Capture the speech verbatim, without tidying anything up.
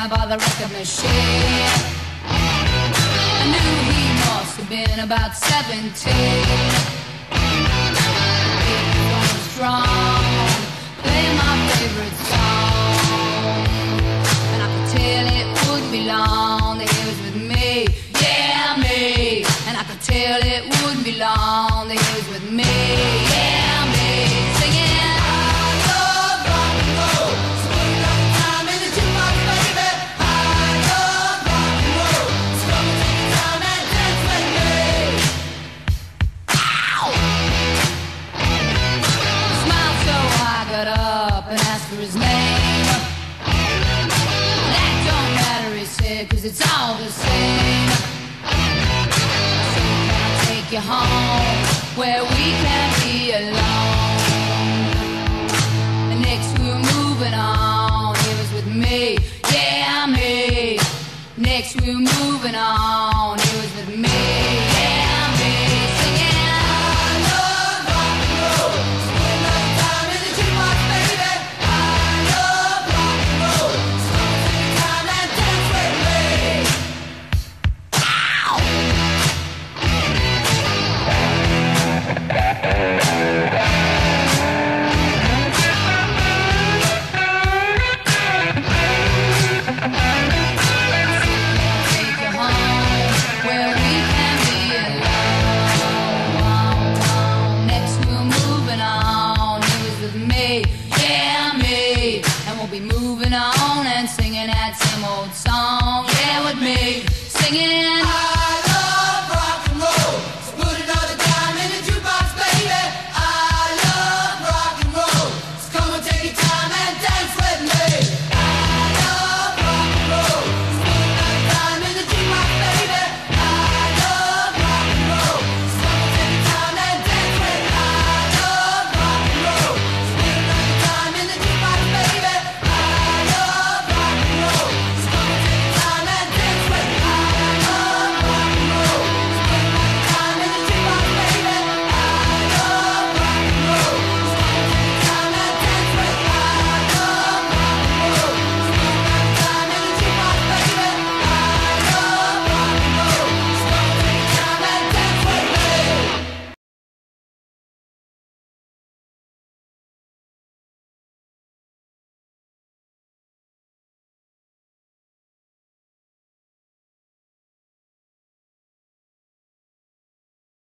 there by the record machine. I knew he must have been about seventeen. He was strong, play my favorite song, and I could tell it wouldn't be long that he was with me, yeah, me. And I could tell it wouldn't be long that he was with me, yeah, me. Singing up and asked for his name. That don't matter, he said, cause it's all the same. So can I take you home where we can be alone? And next we were moving on, he was with me, yeah, me. Next we were moving on, he was with me, yeah, me. Singing be moving on and singing that same old song, yeah, with me, singing.